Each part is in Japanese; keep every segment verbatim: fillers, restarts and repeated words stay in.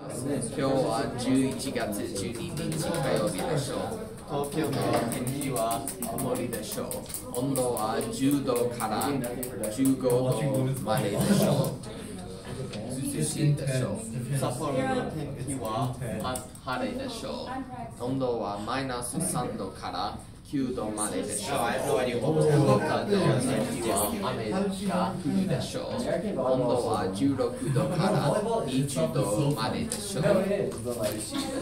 ますね。今日はじゅういちがつじゅうににち火曜日でしょう。東京の天気は曇りでしょう。温度はじゅうどからじゅうごどまででしょう。涼しいでしょう。札幌の天気は晴れでしょう。温度はマイナスさんどからきゅうどまででしょう。福岡の天気は雨が降るでしょう。温度はじゅうろくどからにじゅうどまででしょう。涼しいです。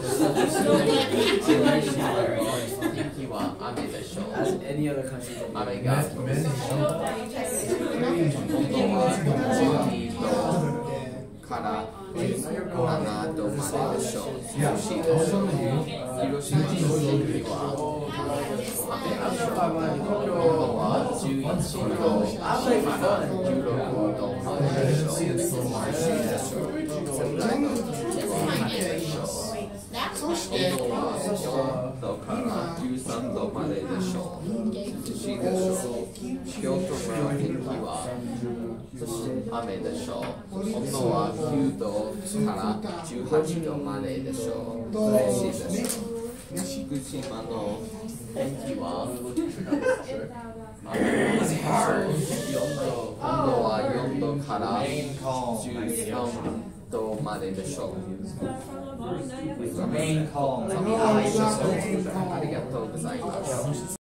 天気は雨でしょう。雨が降るでしょう。温度はじゅうにどからじゅうななどまででしょう。涼しいでしょう。広島の天気は雨でしょう。温度はじゅういちどからじゅうろくどまででしょう。涼しいでしょう。仙台の天気は雨でしょう。温度はよんどからじゅうさんどまででしょう。涼しいでしょう。京都の天気は雨でしょう。温度はきゅうどからじゅうはちどまででしょう。涼しいでしょう。福島の天気は雨でしょう。温度はよんどからじゅうさんどまででしょう。ありがとうございます。